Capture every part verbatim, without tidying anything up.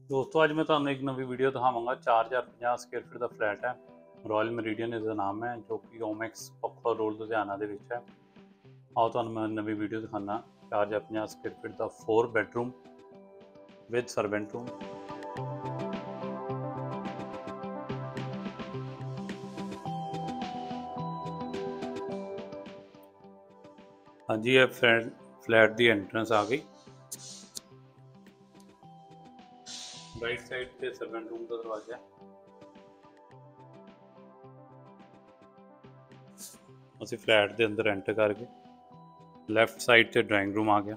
दोस्तों ਅੱਜ ਮੈਂ ਤੁਹਾਨੂੰ ਇੱਕ ਨਵੀਂ ਵੀਡੀਓ ਦਿਖਾਵਾਂਗਾ। ਚਾਰ ਹਜ਼ਾਰ ਪੰਜਾਹ ਸਕੁਅਰ ਫੀਟ ਦਾ ਫਲੈਟ ਹੈ। ਰਾਇਲ ਮੈਰੀਡੀਅਨ ਇਸ ਦਾ ਨਾਮ ਹੈ, ਜੋ ਕਿ ਓਮੈਕਸ ਪੱਖੋ ਰੋਡ ਲੁਧਿਆਣਾ ਦੇ ਵਿੱਚ ਹੈ। ਆਓ ਤੁਹਾਨੂੰ ਮੈਂ ਨਵੀਂ ਵੀਡੀਓ ਦਿਖਾਣਾ। ਚਾਰ ਹਜ਼ਾਰ ਪੰਜਾਹ ਸਕੁਅਰ ਫੀਟ ਦਾ four bedroom with servant room. ਹਾਂਜੀ, ਇਹ ਫਲੈਟ ਫਲੈਟ ਦੀ ਐਂਟਰੈਂਸ ਆ ਗਈ। ਰਾਈਟ ਸਾਈਡ ਤੇ ਸਰਵੈਂਟ ਰੂਮ ਦਾ ਦਰਵਾਜ਼ਾ ਹੈ। ਅਸੀਂ ਫਲੈਟ ਦੇ ਅੰਦਰ ਐਂਟਰ ਕਰਕੇ ਲੈਫਟ ਸਾਈਡ ਤੇ ਡਰਾਇੰਗ ਰੂਮ ਆ ਗਿਆ।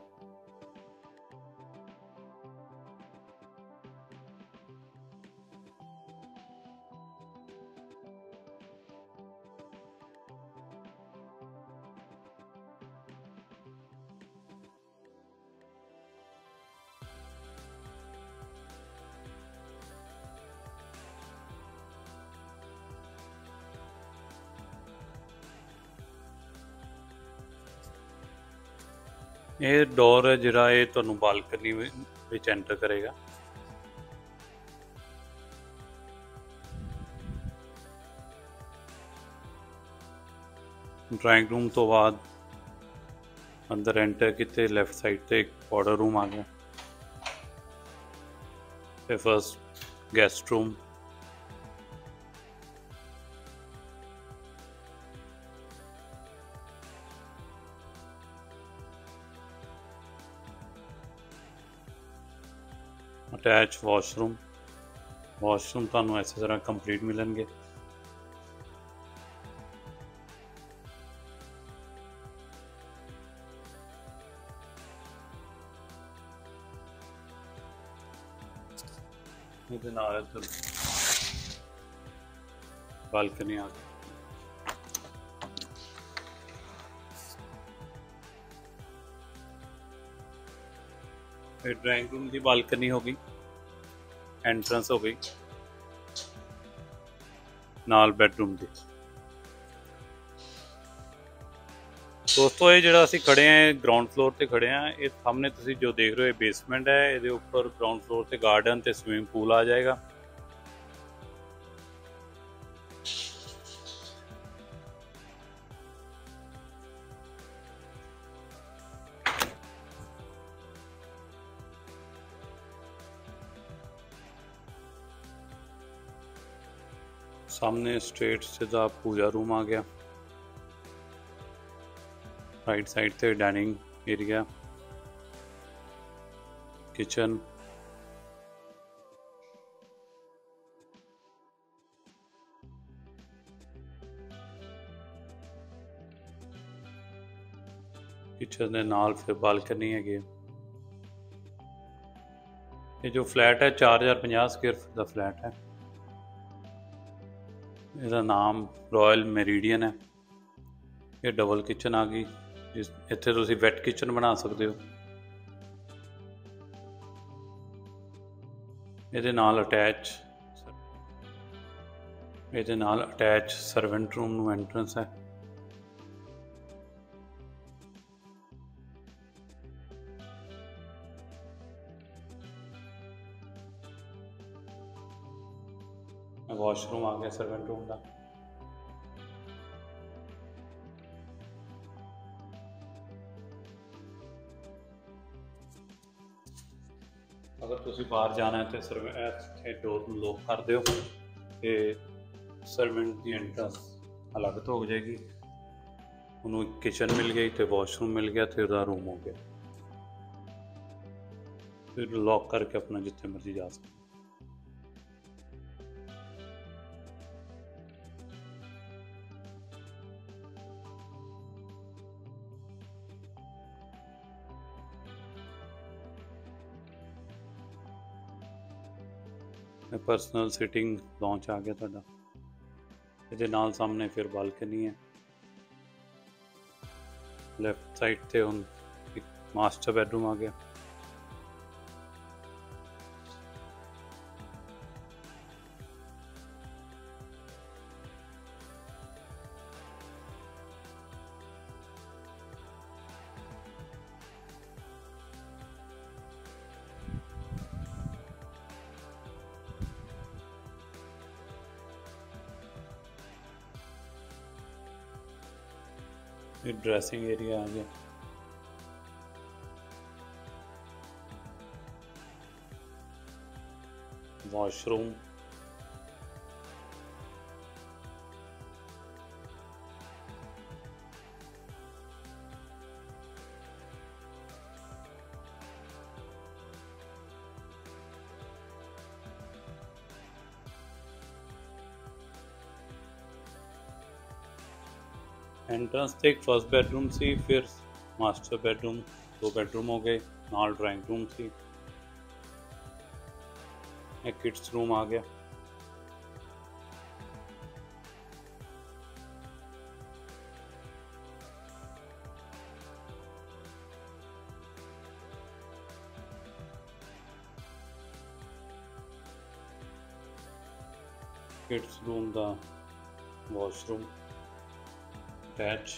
ਇਹ ਡੋਰ ਹੈ ਜਿਹੜਾ ਇਹ ਤੁਹਾਨੂੰ ਬਾਲਕਨੀ ਵਿੱਚ ਐਂਟਰ ਕਰੇਗਾ। ਡਰਾਇੰਗ ਰੂਮ ਤੋਂ ਬਾਅਦ ਅੰਦਰ ਐਂਟਰ ਕੀਤੇ ਲੈਫਟ ਸਾਈਡ ਤੇ ਇੱਕ ਪਾਊਡਰ ਰੂਮ ਆ ਗਿਆ। ਤੇ first guest room, attach washroom. Washroom ਤੁਹਾਨੂੰ ਇਸੇ ਤਰ੍ਹਾਂ ਕੰਪਲੀਟ ਮਿਲਣਗੇ। ਇਹਦੇ ਨਾਲ ਇੱਧਰ ਬਾਲਕਨੀ ਆ ਗਈ। ਇਹ ਡਰਾਇੰਗ ਰੂਮ ਦੀ ਬਾਲਕਨੀ ਹੋ ਗਈ, एंट्रेंस हो गई नाल बैडरूम ਦੀ। ਦੋਸਤੋ ਇਹ ਜਿਹੜਾ ਅਸੀਂ ਖੜੇ ਆਂ ਗਰਾਊਂਡ ਫਲੋਰ ਤੇ ਖੜੇ ਆਂ। ਇਹ ਸਾਹਮਣੇ ਤੁਸੀਂ ਜੋ ਦੇਖ ਰਹੇ ਹੋ ਇਹ ਬੇਸਮੈਂਟ ਹੈ। ਇਹਦੇ ਉੱਪਰ ਗਰਾਊਂਡ ਫਲੋਰ ਤੇ ਗਾਰਡਨ ਤੇ ਸਵਿਮਿੰਗ ਪੂਲ ਆ ਜਾਏਗਾ। सामने स्ट्रेट सीधा पूजा रूम आ गया। राइट साइड से डाइनिंग एरिया, किचन, किचन के नाल फिर बालकनी है। ये जो फ्लैट है चार हज़ार पचास स्क्वायर फीट का फ्लैट है। ਇਹਦਾ ਨਾਮ ਰਾਇਲ ਮੈਰੀਡੀਅਨ ਹੈ। ਇਹ ਡਬਲ ਕਿਚਨ ਆ ਗਈ, ਜਿਸ ਇੱਥੇ ਤੁਸੀਂ ਵੈਟ ਕਿਚਨ ਬਣਾ ਸਕਦੇ ਹੋ। ਇਹਦੇ ਨਾਲ ਅਟੈਚ ਇਹਦੇ ਨਾਲ ਅਟੈਚ ਸਰਵੈਂਟ ਰੂਮ ਨੂੰ ਐਂਟਰੈਂਸ ਹੈ। वॉशरूम आ गया सर्वेंट रूम का। अगर तुसी बाहर जाना है तो सर्वे डोर लॉक कर दो तो सर्वेंट की एंट्रेंस अलग तो हो जाएगी। उन्होंने किचन मिल गई तो वॉशरूम मिल गया तो उसका रूम हो गया। फिर लॉक करके अपना जिथे मर्जी जा सकते। पर्सनल सिटिंग लॉन्च आ गया ਤੁਹਾਡਾ। ਇਹਦੇ ਨਾਲ ਸਾਹਮਣੇ ਫਿਰ ਬਾਲਕਨੀ ਹੈ। ਲੈਫਟ ਸਾਈਡ ਤੇ ਹੁਣ ਇੱਕ ਮਾਸਟਰ ਬੈਡਰੂਮ ਆ ਗਿਆ। ये ड्रेसिंग एरिया आ गया। वॉशरूम, एंट्रेंस से एक फर्स्ट बेडरूम सी, फिर मास्टर बेडरूम, दो बेडरूम हो गए, नाल ड्राइंग रूम सी, एक किड्स रूम आ गया। किड्स रूम दा वॉशरूम अटैच।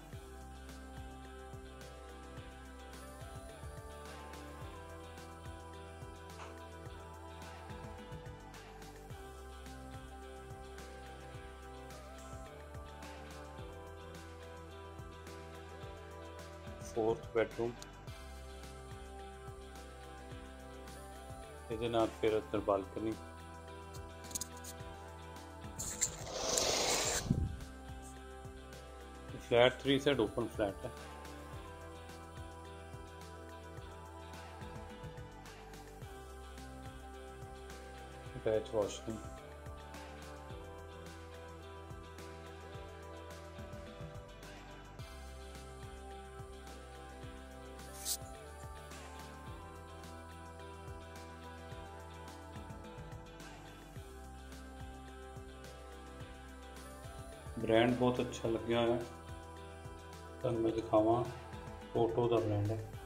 फोर्थ बेडरूम, ਇਹਦੇ ਨਾਲ ਫਿਰ ਅੰਦਰ balcony. Flat three side open flat है। अटैच वॉशरूम, ब्रांड बहुत अच्छा लग्या है। ਤੁਹਾਨੂੰ ਮੈਂ ਦਿਖਾਵਾਂ, फोटो ਦਾ ब्रांड है।